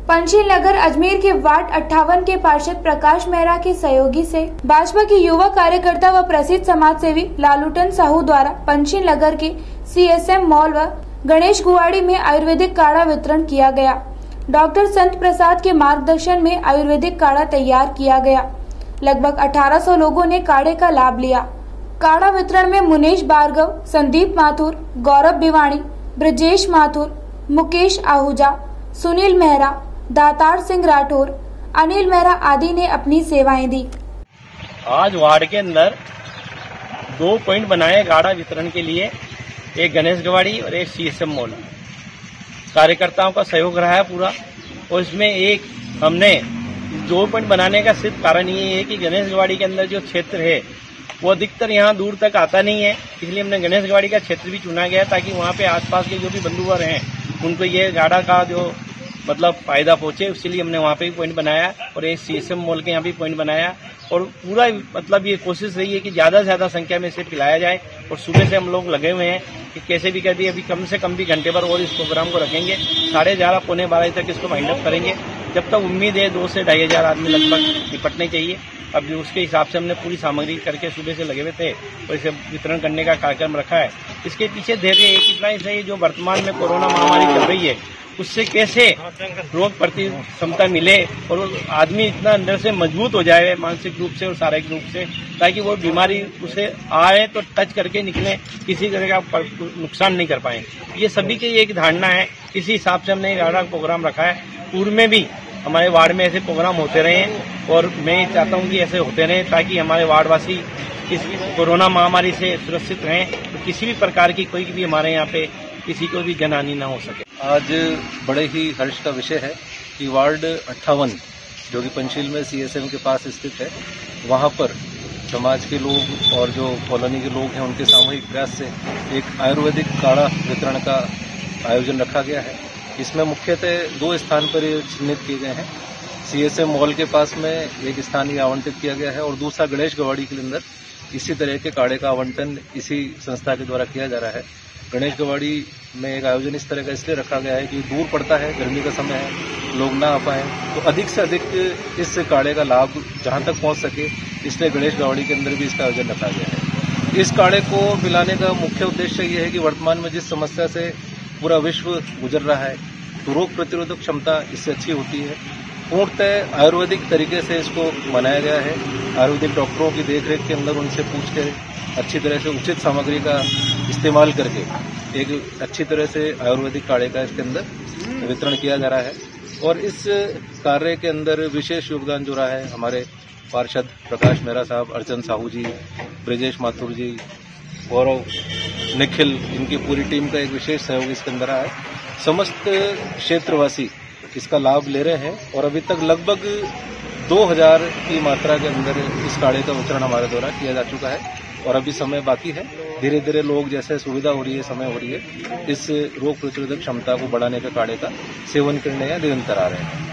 पंचशील नगर अजमेर के वार्ड 58 के पार्षद प्रकाश मेहरा के सहयोगी से भाजपा के युवा कार्यकर्ता व प्रसिद्ध समाज सेवी लालूटन साहू द्वारा पंचशील नगर के CSM मॉल व गणेश गुवाड़ी में आयुर्वेदिक काढ़ा वितरण किया गया। डॉक्टर संत प्रसाद के मार्गदर्शन में आयुर्वेदिक काढ़ा तैयार किया गया। लगभग 1800 लोगों ने काढ़े का लाभ लिया। काढ़ा वितरण में मुनेश भार्गव, संदीप माथुर, गौरव भिवाणी, ब्रजेश माथुर, मुकेश आहूजा, सुनील मेहरा, दातार सिंह राठौर, अनिल मेहरा आदि ने अपनी सेवाएं दी। आज वार्ड के अंदर 2 पॉइंट बनाए काढ़ा वितरण के लिए, एक गणेश गवाड़ी और एक CSM मॉल। कार्यकर्ताओं का सहयोग रहा है पूरा, और इसमें एक हमने 2 पॉइंट बनाने का सिर्फ कारण ये है कि गणेश गवाड़ी के अंदर जो क्षेत्र है वो अधिकतर यहाँ दूर तक आता नहीं है, इसलिए हमने गणेश गवाड़ी का क्षेत्र भी चुना गया ताकि वहाँ पे आसपास के जो भी बंधुवर हैं उनको ये काढ़ा का जो मतलब फायदा पहुंचे, इसलिए हमने वहाँ पे भी पॉइंट बनाया और एक CSM मॉल के यहाँ भी पॉइंट बनाया। और पूरा मतलब ये कोशिश रही है कि ज्यादा से ज्यादा संख्या में इसे पिलाया जाए। और सुबह से हम लोग लगे हुए हैं कि कैसे भी कर दिए, अभी कम से कम भी घंटे भर और इस प्रोग्राम को रखेंगे। 11:30 पौने 12 तक इसको वाइंड अप करेंगे। जब तक उम्मीद है 2 से 2,500 आदमी लगभग निपटने चाहिए। अब उसके हिसाब से हमने पूरी सामग्री करके सुबह से लगे हुए थे और इसे वितरण करने का कार्यक्रम रखा है। इसके पीछे धैर्य इतना ही सही, जो वर्तमान में कोरोना महामारी चल रही है उससे कैसे रोग प्रति क्षमता मिले और आदमी इतना अंदर से मजबूत हो जाए मानसिक रूप से और शारीरिक रूप से, ताकि वो बीमारी उसे आए तो टच करके निकले, किसी तरह का नुकसान नहीं कर पाए। ये सभी की एक धारणा है, इसी हिसाब से हमने काढ़ा प्रोग्राम रखा है। पूर्व में भी हमारे वार्ड में ऐसे प्रोग्राम होते रहे हैं और मैं चाहता हूँ कि ऐसे होते रहे ताकि हमारे वार्डवासी इस कोरोना महामारी से सुरक्षित रहें, तो किसी भी प्रकार की कोई भी हमारे यहाँ पे किसी को भी जनहानि न हो सके। आज बड़े ही हर्ष का विषय है कि वार्ड 58 जो कि पंचशील में CSM के पास स्थित है, वहां पर समाज के लोग और जो कॉलोनी के लोग हैं उनके सामूहिक प्रयास से एक आयुर्वेदिक काढ़ा वितरण का आयोजन रखा गया है। इसमें मुख्यतः 2 स्थान पर चिन्हित किए गए हैं। CSM मॉल के पास में एक स्थान ये आवंटित किया गया है और दूसरा गणेश गवाड़ी के अंदर इसी तरह के काढ़े का आवंटन इसी संस्था के द्वारा किया जा रहा है। गणेश गवाड़ी में एक आयोजन इस तरह का इसलिए रखा गया है कि दूर पड़ता है, गर्मी का समय है, लोग ना आ पाए, तो अधिक से अधिक इस काढ़े का लाभ जहां तक पहुंच सके, इसलिए गणेश गवाड़ी के अंदर भी इसका आयोजन रखा गया है। इस काढ़े को पिलाने का मुख्य उद्देश्य ये है कि वर्तमान में जिस समस्या से पूरा विश्व गुजर रहा है, तो रोग प्रतिरोधक क्षमता इससे अच्छी होती है। पूर्णतः आयुर्वेदिक तरीके से इसको बनाया गया है। आयुर्वेदिक डॉक्टरों की देखरेख के अंदर उनसे पूछ के अच्छी तरह से उचित सामग्री का इस्तेमाल करके एक अच्छी तरह से आयुर्वेदिक काढ़े का इसके अंदर वितरण किया जा रहा है। और इस कार्य के अंदर विशेष योगदान जो रहा है हमारे पार्षद प्रकाश मेहरा साहब, अर्चन साहू जी, ब्रजेश माथुर जी, गौरव, निखिल, इनकी पूरी टीम का एक विशेष सहयोग इसके अंदर रहा है। समस्त क्षेत्रवासी इसका लाभ ले रहे हैं और अभी तक लगभग 2000 की मात्रा के अंदर इस काढ़े का वितरण हमारे द्वारा किया जा चुका है और अभी समय बाकी है। धीरे धीरे लोग जैसे सुविधा हो रही है, समय हो रही है, इस रोग प्रतिरोधक क्षमता को बढ़ाने के काढ़े का सेवन करने या निरंतर आ रहे हैं।